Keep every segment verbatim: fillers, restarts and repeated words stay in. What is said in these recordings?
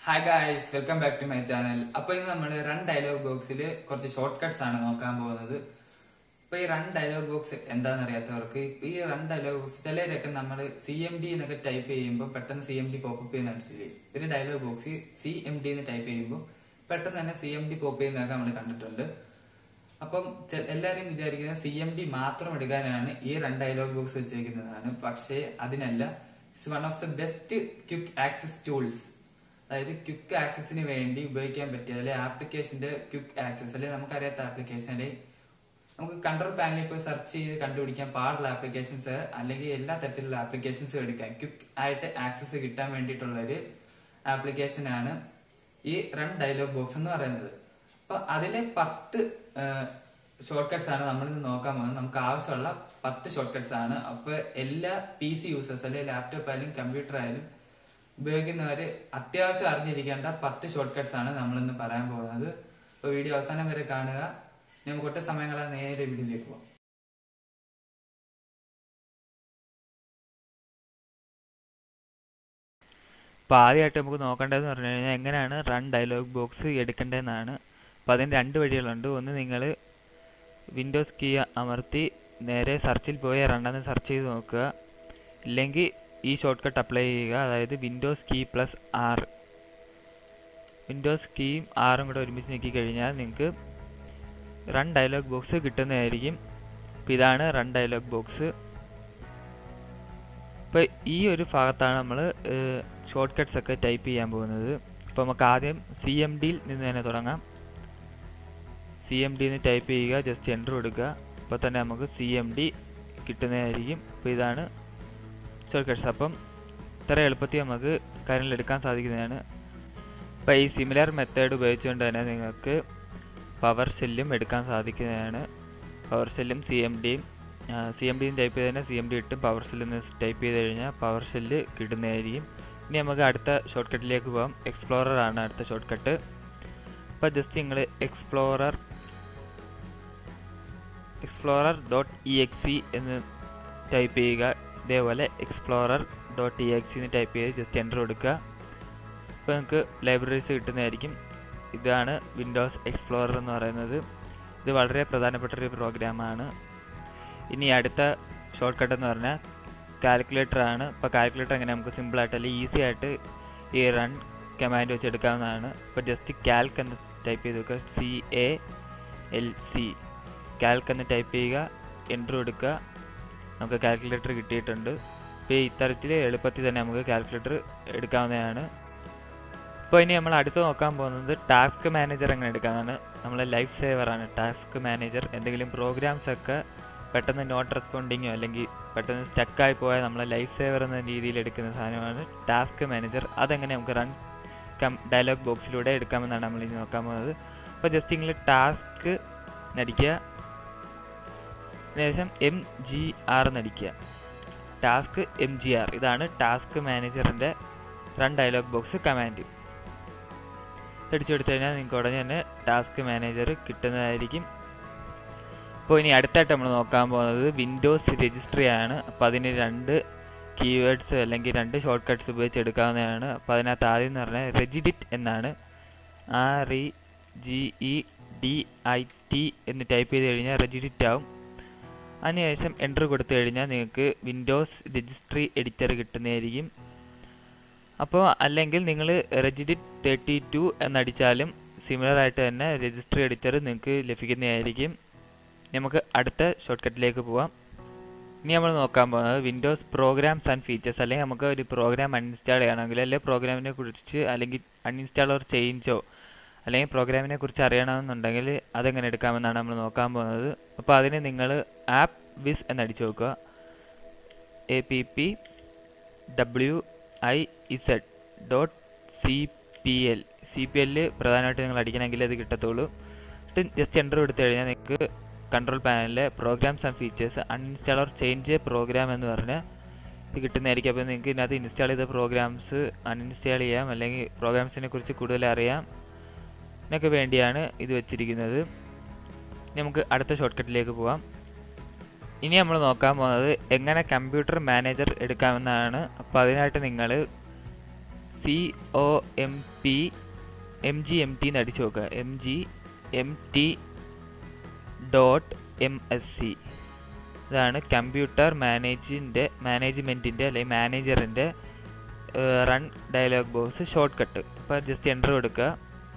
Hi guys, welcome back to my channel. Now we will run dialog box with shortcuts. Now this run dialog box is this run dialog box is C M D type pattern C M D pop-up this dialog box C M D type pattern C M D pop-up now, C M D matram this run dialog box is one of the best quick access tools. That is quick access in the application quick access. We application we control panel search power applications and applications quick access application is run dialog box. So, ten shortcuts are ten shortcuts. So, P C users, laptop and computer ഉപയോഗിക്കുന്നവര് അത്യാവശ്യം അറിഞ്ഞിരിക്കേണ്ട പത്ത് shortcuts ആണ് നമ്മൾ ഇന്ന് പറയാൻ പോകുന്നത്. അപ്പോൾ video അവസാനം വരെ കാണുക. നമുക്ക് ഒട്ട സമയങ്ങളെ നേരെ വീഡിയോയിലേക്ക് പോകാം. അപ്പോൾ ആദ്യമായിട്ട് നമുക്ക് നോക്കേണ്ടതെന്ന് പറഞ്ഞു കഴിഞ്ഞാൽ എങ്ങനെയാണ് റൺ ഡയലോഗ് ബോക്സ് എടുക്കേണ്ടതെന്നാണ്. അപ്പോൾ അതിന് രണ്ട് വഴികളുണ്ട്. ഒന്ന് നിങ്ങൾ വിൻഡോസ് കീ അമർത്തി നേരെ സെർച്ചിൽ പോയി റണ്ണെന്ന് സെർച്ച് ചെയ്ത് നോക്കുക. ഇല്ലെങ്കിൽ ഈ ഷോർട്ട് കട്ട് അപ്ലൈ ചെയ്യുക. അതായത് windows key plus R windows കീയും ആറും കൂടെ ഒരുമിച്ച് നീക്കി കഴിഞ്ഞാൽ നിങ്ങൾക്ക് റൺ ഡയലോഗ് ബോക്സ് കിട്ടുന്നതായിരിക്കും. അപ്പോൾ ഇതാണ് റൺ ഡയലോഗ് ബോക്സ്. ഇപ്പോൾ ഈ ഒരു ഭാഗത്താണ് നമ്മൾ ഷോർട്ട് കട്ട്സ് ഒക്കെ ടൈപ്പ് ചെയ്യാൻ പോകുന്നത്. അപ്പോൾ നമുക്ക് ആദ്യം സി എം ഡിയിൽ നിന്ന് തന്നെ തുടങ്ങാം. സി എം ഡിന്ന് ടൈപ്പ് ചെയ്യുക, ജസ്റ്റ് എൻ്റർ കൊടുക്കുക. അപ്പോൾ തന്നെ നമുക്ക് സി എം ഡി കിട്ടുന്നതായിരിക്കും. അപ്പോൾ ഇതാണ് ഷോർട്ട് കട്ട്സ്. അപ്പം ഇത്ര എളുപ്പത്തിൽ നമുക്ക് കാര്യങ്ങൾ എടുക്കാൻ സാധിക്കുന്നതാണ്. അപ്പോൾ ഈ സിമിലർ മെത്തേഡ് ഉപയോഗിച്ചുകൊണ്ട് തന്നെ നിങ്ങൾക്ക് പവർ ഷെല്ലും എടുക്കാൻ സാധിക്കുന്നതാണ്. പവർ ഷെല്ലും സി എം ഡിയും സി എം ഡിയും ടൈപ്പ് ചെയ്ത് തന്നെ സി എം ഡി ഇട്ടും പവർ ഷെല്ലിൽ നിന്ന് ടൈപ്പ് ചെയ്ത് കഴിഞ്ഞാൽ പവർ ഷെല്ല് കിട്ടുന്നതായിരിക്കും. ഇനി നമുക്ക് അടുത്ത ഷോർട്ട് കട്ടിലേക്ക് പോകാം. എക്സ്പ്ലോറർ ആണ് അടുത്ത ഷോർട്ട് കട്ട്. അപ്പോൾ ജസ്റ്റ് നിങ്ങൾ explorer explorer dot E X E എന്ന് ടൈപ്പ് ചെയ്യുക. ഇതേപോലെ എക്സ്പ്ലോറർ ഡോട്ട് ഇ എക്സ് എന്ന് ടൈപ്പ് ചെയ്ത് ജസ്റ്റ് എൻ്റർ കൊടുക്കുക. അപ്പോൾ നിങ്ങൾക്ക് ലൈബ്രറീസ് കിട്ടുന്നതായിരിക്കും. ഇതാണ് വിൻഡോസ് എക്സ്പ്ലോറർ എന്ന് പറയുന്നത്. ഇത് വളരെ പ്രധാനപ്പെട്ടൊരു പ്രോഗ്രാമാണ്. ഇനി അടുത്ത ഷോർട്ട് കട്ട് എന്ന് പറഞ്ഞാൽ കാൽക്കുലേറ്റർ ആണ്. അപ്പോൾ കാൽക്കുലേറ്റർ എങ്ങനെ നമുക്ക് സിമ്പിളായിട്ട് അല്ലെങ്കിൽ ഈസി ആയിട്ട് ഈ റൺ കമാൻഡ് വെച്ച് എടുക്കാവുന്നതാണ്. അപ്പോൾ ജസ്റ്റ് കാൽക്ക് എന്ന് ടൈപ്പ് ചെയ്ത് വെക്കുക. C A L C calc എന്ന് ടൈപ്പ് ചെയ്യുക, എൻ്റർ കൊടുക്കുക. നമുക്ക് കാൽക്കുലേറ്റർ കിട്ടിയിട്ടുണ്ട്. ഇപ്പോൾ ഇത്തരത്തിൽ എളുപ്പത്തിൽ തന്നെ നമുക്ക് കാൽക്കുലേറ്റർ എടുക്കാവുന്നതാണ്. അപ്പോൾ ഇനി നമ്മൾ അടുത്ത് നോക്കാൻ പോകുന്നത് ടാസ്ക് മാനേജർ എങ്ങനെ എടുക്കാമെന്നാണ്. നമ്മളെ ലൈഫ് സേവറാണ് ടാസ്ക് മാനേജർ. എന്തെങ്കിലും പ്രോഗ്രാംസ് ഒക്കെ പെട്ടെന്ന് നോട്ട് റെസ്പോണ്ടിങ്ങോ അല്ലെങ്കിൽ പെട്ടെന്ന് സ്റ്റക്കായി പോയാൽ നമ്മളെ ലൈഫ് സേവർ എന്ന രീതിയിൽ എടുക്കുന്ന സാധനമാണ് ടാസ്ക് മാനേജർ. അതെങ്ങനെ നമുക്ക് റൺ കം ഡയലോഗ് ബോക്സിലൂടെ എടുക്കാമെന്നാണ് നമ്മൾ ഇനി നോക്കാൻ പോകുന്നത്. അപ്പോൾ ജസ്റ്റ് നിങ്ങൾ ടാസ്ക് നടിക്കുക, അതിനുശേഷം എം ജി ആർ നടിക്കുക. ടാസ്ക് എം ജി ആർ ഇതാണ് ടാസ്ക് മാനേജറിൻ്റെ റൺ ഡയലോഗ് ബോക്സ് കമാൻഡ്. അടിച്ചെടുത്തു കഴിഞ്ഞാൽ നിങ്ങൾക്ക് ഉടനെ തന്നെ ടാസ്ക് മാനേജർ കിട്ടുന്നതായിരിക്കും. അപ്പോൾ ഇനി അടുത്തായിട്ട് നമ്മൾ നോക്കാൻ പോകുന്നത് വിൻഡോസ് രജിസ്ട്രി ആണ്. അപ്പോൾ അതിന് രണ്ട് കീവേഡ്സ് അല്ലെങ്കിൽ രണ്ട് ഷോർട്ട് കട്ട്സ് ഉപയോഗിച്ച് എടുക്കാവുന്നതാണ്. അപ്പോൾ അതിനകത്ത് ആദ്യം എന്ന് പറഞ്ഞാൽ റെജിഡിറ്റ് എന്നാണ്. R E G E D I T എന്ന് ടൈപ്പ് ചെയ്ത് കഴിഞ്ഞാൽ റെജിഡിറ്റ് ആവും. അതിനുശേഷം എൻ്റർ കൊടുത്തു കഴിഞ്ഞാൽ നിങ്ങൾക്ക് വിൻഡോസ് രജിസ്ട്രി എഡിറ്റർ കിട്ടുന്നതായിരിക്കും. അപ്പോൾ അല്ലെങ്കിൽ നിങ്ങൾ റെജിഡിറ്റ് തേർട്ടി ടു എന്നടിച്ചാലും സിമിലറായിട്ട് തന്നെ രജിസ്ട്രി എഡിറ്റർ നിങ്ങൾക്ക് ലഭിക്കുന്നതായിരിക്കും. നമുക്ക് അടുത്ത ഷോർട്ട് കട്ടിലേക്ക് പോവാം. ഇനി നമ്മൾ നോക്കാൻ പോകുന്നത് വിൻഡോസ് പ്രോഗ്രാംസ് ആൻഡ് ഫീച്ചേഴ്സ്. അല്ലെങ്കിൽ നമുക്ക് ഒരു പ്രോഗ്രാം അൺഇൻസ്റ്റാൾ ചെയ്യണമെങ്കിൽ അല്ലെങ്കിൽ പ്രോഗ്രാമിനെ കുറിച്ച് അല്ലെങ്കിൽ അൺഇൻസ്റ്റാൾ ഓർ ചേഞ്ചോ അല്ലെങ്കിൽ പ്രോഗ്രാമിനെ കുറിച്ച് അറിയണമെന്നുണ്ടെങ്കിൽ അതെങ്ങനെ എടുക്കാമെന്നാണ് നമ്മൾ നോക്കാൻ പോകുന്നത്. അപ്പോൾ അതിന് നിങ്ങൾ ആപ്പ് വിസ് എന്നടിച്ച് നോക്കുക. A P P W I Z dot C P L C P എല്ലിൽ പ്രധാനമായിട്ട് നിങ്ങൾ അടിക്കണമെങ്കിൽ അത് കിട്ടത്തുള്ളൂ. ജസ്റ്റ് എൻ്റർ കൊടുത്തു കഴിഞ്ഞാൽ നിങ്ങൾക്ക് കൺട്രോൾ പാനലിലെ programs and features uninstall or change program എന്ന് പറഞ്ഞാൽ ഇത് കിട്ടുന്നതായിരിക്കും. അപ്പോൾ നിങ്ങൾക്ക് ഇതിനകത്ത് ഇൻസ്റ്റാൾ ചെയ്ത പ്രോഗ്രാംസ് അൺഇൻസ്റ്റാൾ ചെയ്യാം, അല്ലെങ്കിൽ പ്രോഗ്രാംസിനെ കുറിച്ച് കൂടുതൽ അറിയാം ഇതിനൊക്കെ വേണ്ടിയാണ് ഇത് വെച്ചിരിക്കുന്നത്. നമുക്ക് അടുത്ത ഷോർട്ട് കട്ടിലേക്ക് പോവാം. ഇനി നമ്മൾ നോക്കാൻ പോകുന്നത് എങ്ങനെ കമ്പ്യൂട്ടർ മാനേജർ എടുക്കാമെന്നാണ്. അപ്പോൾ അതിനായിട്ട് നിങ്ങൾ C O M P M G M T എന്ന് അടിച്ചു നോക്കുക. M G M T dot M S C. ഇതാണ് കമ്പ്യൂട്ടർ മാനേജിൻ്റെ മാനേജ്മെൻറ്റിൻ്റെ അല്ലെങ്കിൽ മാനേജറിൻ്റെ run dialog box shortcut. അപ്പോൾ ജസ്റ്റ് എൻ്റർ കൊടുക്കുക.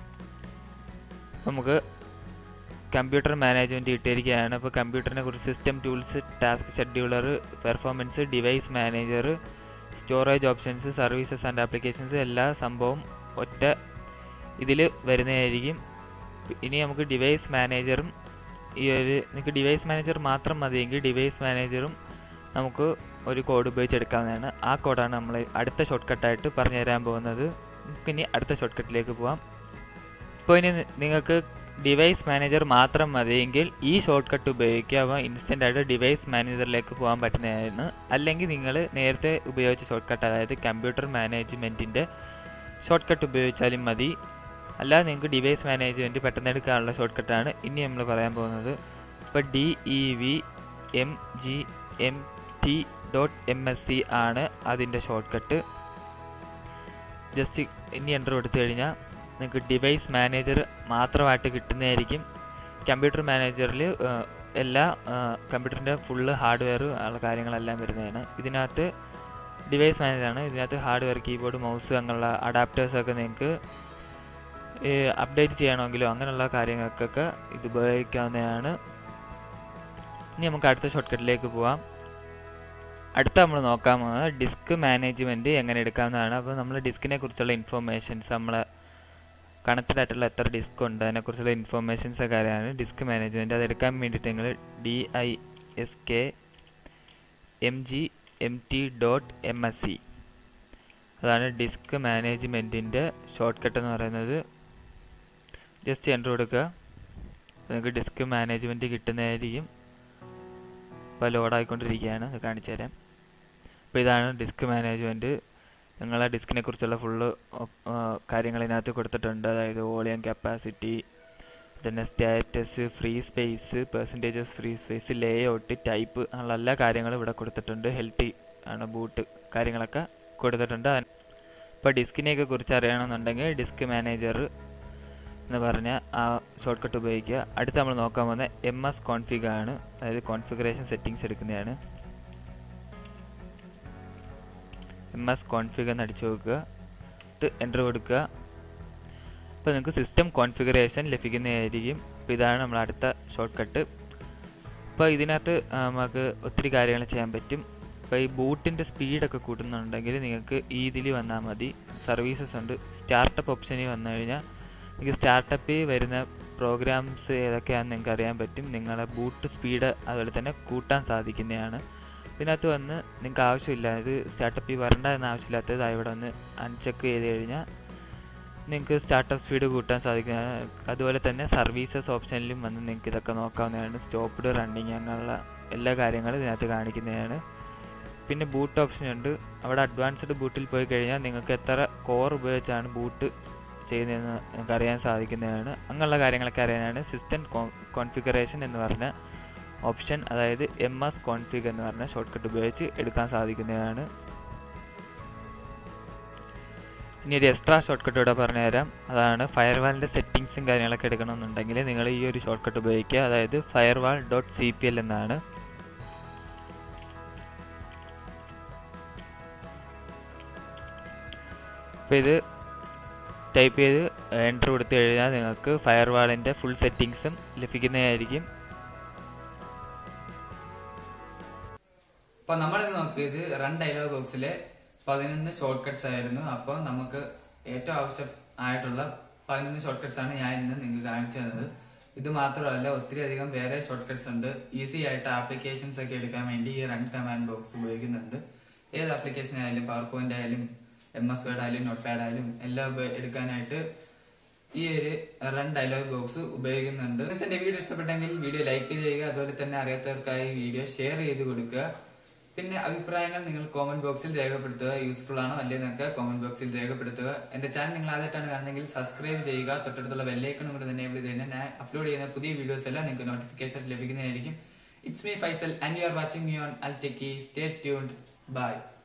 നമുക്ക് കമ്പ്യൂട്ടർ മാനേജ്മെൻറ്റ് കിട്ടിയിരിക്കുകയാണ്. അപ്പോൾ കമ്പ്യൂട്ടറിനെ കുറിച്ച് system tools, task scheduler, performance, device manager, storage options, services and applications എല്ലാ സംഭവം ഒറ്റ ഇതിൽ വരുന്നതായിരിക്കും. ഇനി നമുക്ക് ഡിവൈസ് മാനേജറും ഈ ഒരു നിങ്ങൾക്ക് ഡിവൈസ് മാനേജർ മാത്രം മതിയെങ്കിൽ ഡിവൈസ് മാനേജറും നമുക്ക് ഒരു കോഡ് ഉപയോഗിച്ചെടുക്കാവുന്നതാണ്. ആ കോഡാണ് നമ്മൾ അടുത്ത ഷോർട്ട് കട്ടായിട്ട് പറഞ്ഞു തരാൻ പോകുന്നത്. നമുക്കിനി അടുത്ത ഷോർട്ട് കട്ടിലേക്ക് പോവാം. ഇപ്പോൾ ഇനി നിങ്ങൾക്ക് ഡിവൈസ് മാനേജർ മാത്രം മതിയെങ്കിൽ ഈ ഷോർട്ട് കട്ട് ഉപയോഗിക്കുക. അപ്പോൾ ഇൻസ്റ്റൻ്റ് ആയിട്ട് ഡിവൈസ് മാനേജറിലേക്ക് പോകാൻ പറ്റുന്നതാണ്. അല്ലെങ്കിൽ നിങ്ങൾ നേരത്തെ ഉപയോഗിച്ച ഷോർട്ട് കട്ട്, അതായത് കമ്പ്യൂട്ടർ മാനേജ്മെൻറ്റിൻ്റെ ഷോർട്ട് കട്ട് ഉപയോഗിച്ചാലും മതി. അല്ലാതെ നിങ്ങൾക്ക് ഡിവൈസ് മാനേജ്മെൻറ്റ് പെട്ടെന്ന് എടുക്കാനുള്ള ഷോർട്ട് കട്ടാണ് ഇനി നമ്മൾ പറയാൻ പോകുന്നത്. ഇപ്പോൾ D E V M G M T dot M S C ആണ് അതിൻ്റെ ഷോർട്ട് കട്ട്. ജസ്റ്റ് ഇനി എൻ്റർ കൊടുത്തു കഴിഞ്ഞാൽ നിങ്ങൾക്ക് ഡിവൈസ് മാനേജർ മാത്രമായിട്ട് കിട്ടുന്നതായിരിക്കും. കമ്പ്യൂട്ടർ മാനേജറിൽ എല്ലാ കമ്പ്യൂട്ടറിൻ്റെ ഫുള്ള് ഹാർഡ്വെയർ ഉള്ള കാര്യങ്ങളെല്ലാം വരുന്നതാണ്. ഇതിനകത്ത് ഡിവൈസ് മാനേജറാണ്. ഇതിനകത്ത് ഹാർഡ്വെയർ, കീബോർഡ്, മൗസ് അങ്ങനെയുള്ള അഡാപ്റ്റേഴ്സൊക്കെ നിങ്ങൾക്ക് അപ്ഡേറ്റ് ചെയ്യണമെങ്കിലോ അങ്ങനെയുള്ള കാര്യങ്ങൾക്കൊക്കെ ഇത് ഉപയോഗിക്കാവുന്നതാണ്. ഇനി നമുക്ക് അടുത്ത ഷോർട്ട് കട്ടിലേക്ക് പോവാം. അടുത്ത നമ്മൾ നോക്കാൻ പോകുന്നത് ഡിസ്ക് മാനേജ്മെൻറ്റ് എങ്ങനെ എടുക്കാവുന്നതാണ്. അപ്പോൾ നമ്മൾ ഡിസ്കിനെ കുറിച്ചുള്ള ഇൻഫോർമേഷൻസ്, നമ്മളെ കണക്റ്റഡ് ആയിട്ടുള്ള എത്ര ഡിസ്ക് ഉണ്ട് അതിനെക്കുറിച്ചുള്ള ഇൻഫോർമേഷൻസ് കാര്യമാണ് ഡിസ്ക് മാനേജ്മെൻറ്റ്. അതെടുക്കാൻ വേണ്ടിയിട്ട് നിങ്ങൾ D I S K M G M T dot M S C, അതാണ് ഡിസ്ക് മാനേജ്മെൻറ്റിൻ്റെ ഷോർട്ട് കട്ട് എന്ന് പറയുന്നത്. ജസ്റ്റ് എൻ്റർ കൊടുക്കുക. നിങ്ങൾക്ക് ഡിസ്ക് മാനേജ്മെൻറ്റ് കിട്ടുന്നതായിരിക്കും. ഇപ്പോൾ ലോഡായിക്കൊണ്ടിരിക്കുകയാണ്, അത് കാണിച്ചു തരാം. അപ്പോൾ ഇതാണ് ഡിസ്ക് മാനേജ്മെൻറ്റ്. നിങ്ങളെ ഡിസ്കിനെ കുറിച്ചുള്ള ഫുള്ള് കാര്യങ്ങൾ ഇതിനകത്ത് കൊടുത്തിട്ടുണ്ട്. അതായത് വോളിയം, കപ്പാസിറ്റി, പിന്നെ status, free space, percentage of free space, layout, type അങ്ങനെയുള്ള എല്ലാ കാര്യങ്ങളും ഇവിടെ കൊടുത്തിട്ടുണ്ട്. ഹെൽത്തി ആണ്, ബൂട്ട് കാര്യങ്ങളൊക്കെ കൊടുത്തിട്ടുണ്ട്. ഇപ്പോൾ ഡിസ്കിനെയൊക്കെ കുറിച്ച് അറിയണമെന്നുണ്ടെങ്കിൽ ഡിസ്ക് മാനേജർ എന്ന് പറഞ്ഞ ആ ഷോർട്ട് കട്ട് ഉപയോഗിക്കുക. അടുത്ത് നമ്മൾ നോക്കാൻ പോകുന്ന എം എസ് കോൺഫിഗ് ആണ്, അതായത് കോൺഫിഗറേഷൻ സെറ്റിങ്സ് എടുക്കുന്നതാണ്. എം എസ് കോൺഫിഗ് എന്ന് അടിച്ചു നോക്കുക, ഇത് എൻ്റർ കൊടുക്കുക. അപ്പോൾ നിങ്ങൾക്ക് സിസ്റ്റം കോൺഫിഗറേഷൻ ലഭിക്കുന്നതായിരിക്കും. അപ്പോൾ ഇതാണ് നമ്മൾ അടുത്ത ഷോർട്ട് കട്ട്. അപ്പോൾ ഇതിനകത്ത് നമുക്ക് ഒത്തിരി കാര്യങ്ങൾ ചെയ്യാൻ പറ്റും. ഇപ്പോൾ ഈ ബൂട്ടിൻ്റെ സ്പീഡൊക്കെ കൂട്ടുന്നുണ്ടെങ്കിൽ നിങ്ങൾക്ക് ഇതിൽ വന്നാൽ മതി. സർവീസസ് ഉണ്ട്. സ്റ്റാർട്ടപ്പ് ഓപ്ഷനിൽ വന്നു കഴിഞ്ഞാൽ നിങ്ങൾക്ക് സ്റ്റാർട്ടപ്പിൽ വരുന്ന പ്രോഗ്രാംസ് ഏതൊക്കെയാണെന്ന് നിങ്ങൾക്ക് അറിയാൻ പറ്റും. നിങ്ങളുടെ ബൂട്ട് സ്പീഡ് അതുപോലെ തന്നെ കൂട്ടാൻ സാധിക്കുന്നതാണ്. ഇതിനകത്ത് വന്ന് നിങ്ങൾക്ക് ആവശ്യമില്ല, ഇത് സ്റ്റാർട്ടപ്പിൽ വരണ്ട എന്ന ആവശ്യമില്ലാത്തത് ഇവിടെ വന്ന് അൺചെക്ക് ചെയ്ത് കഴിഞ്ഞാൽ നിങ്ങൾക്ക് സ്റ്റാർട്ടപ്പ് സ്പീഡ് കൂട്ടാൻ സാധിക്കുന്നതാണ്. അതുപോലെ തന്നെ സർവീസസ് ഓപ്ഷനിലും വന്ന് നിങ്ങൾക്ക് ഇതൊക്കെ നോക്കാവുന്നതാണ്. സ്റ്റോപ്പ്ഡ്, റണ്ണിങ് അങ്ങനെയുള്ള എല്ലാ കാര്യങ്ങളും ഇതിനകത്ത് കാണിക്കുന്നതാണ്. പിന്നെ ബൂട്ട് ഓപ്ഷൻ ഉണ്ട്. അവിടെ അഡ്വാൻസ്ഡ് ബൂട്ടിൽ പോയി കഴിഞ്ഞാൽ നിങ്ങൾക്ക് എത്ര കോർ ഉപയോഗിച്ചാണ് ബൂട്ട് ചെയ്യുന്നതെന്ന് നിങ്ങൾക്ക് അറിയാൻ സാധിക്കുന്നതാണ്. അങ്ങനെയുള്ള കാര്യങ്ങളൊക്കെ അറിയാനാണ് സിസ്റ്റം കോൺഫിഗറേഷൻ എന്ന് പറഞ്ഞ ഓപ്ഷൻ, അതായത് എം എസ് കോൺഫിഗ് എന്ന് പറഞ്ഞ ഷോർട്ട് കട്ട് ഉപയോഗിച്ച് എടുക്കാൻ സാധിക്കുന്നതാണ്. ഇനി ഒരു എക്സ്ട്രാ ഷോർട്ട് കട്ട് ഇവിടെ പറഞ്ഞുതരാം. അതാണ് ഫയർവാളിൻ്റെ സെറ്റിങ്സും കാര്യങ്ങളൊക്കെ എടുക്കണമെന്നുണ്ടെങ്കിൽ നിങ്ങൾ ഈ ഒരു ഷോർട്ട് കട്ട് ഉപയോഗിക്കുക. അതായത് firewall dot C P L എന്നാണ്. അപ്പോൾ ഇത് ടൈപ്പ് ചെയ്ത് എൻ്റർ കൊടുത്തു കഴിഞ്ഞാൽ നിങ്ങൾക്ക് ഫയർവാളിൻ്റെ ഫുൾ സെറ്റിങ്സും ലഭിക്കുന്നതായിരിക്കും. അപ്പോൾ നമ്മളിന്ന് നോക്കിയത് റൺ ഡയലോഗ് ബോക്സിലെ പതിനൊന്ന് ഷോർട്ട് കട്ട്സ് ആയിരുന്നു. അപ്പോൾ നമുക്ക് ഏറ്റവും ആവശ്യം ആയിട്ടുള്ള പതിനൊന്ന് ഷോർട്ട് കട്ട്സ് ആണ് ഞാൻ ഇന്ന് നിങ്ങൾക്ക് കാണിച്ചു തന്നത്. ഇത് മാത്രമല്ല ഒത്തിരി അധികം വേറെ ഷോർട്ട് കട്ട്സ് ഉണ്ട്. ഈസി ആയിട്ട് ആപ്ലിക്കേഷൻസ് ഒക്കെ എടുക്കാൻ വേണ്ടി ഈ റൺ കമാൻഡ് ബോക്സ് ഉപയോഗിക്കുന്നുണ്ട്. ഏത് ആപ്ലിക്കേഷൻ ആയാലും, പവർ പോയിന്റ് ആയാലും, എം എസ് വേർഡ് ആയാലും, നോട്ട് പാഡ് ആയാലും എല്ലാം എടുക്കാനായിട്ട് ഈ ഒരു റൺ ഡയലോഗ് ബോക്സ് ഉപയോഗിക്കുന്നുണ്ട്. എന്റെ വീഡിയോ ഇഷ്ടപ്പെട്ടെങ്കിൽ വീഡിയോ ലൈക്ക് ചെയ്യുക. അതുപോലെ തന്നെ അറിയാത്തവർക്കായി വീഡിയോ ഷെയർ ചെയ്ത് കൊടുക്കുക. പിന്നെ അഭിപ്രായങ്ങൾ നിങ്ങൾ കോമന്റ് ബോക്സിൽ രേഖപ്പെടുത്തുക. യൂസ്ഫുൾ ആണോ അല്ലേ എന്നൊക്കെ കോമന്റ് ബോക്സിൽ രേഖപ്പെടുത്തുക. എന്റെ ചാനൽ നിങ്ങൾ ആദ്യമായിട്ടാണ് കാണുന്നതെങ്കിൽ സബ്സ്ക്രൈബ് ചെയ്യുക. തൊട്ടടുത്തുള്ള ബെല്ലൈക്കൺ കൂടെ തന്നെ എവിടെ തന്നെ ഞാൻ അപ്ലോഡ് ചെയ്യുന്ന പുതിയ വീഡിയോസ് എല്ലാം നിങ്ങൾക്ക് നോട്ടിഫിക്കേഷൻ ലഭിക്കുന്നതായിരിക്കും. It's me Faisal and you are watching me on TECHIE. Stay tuned. By.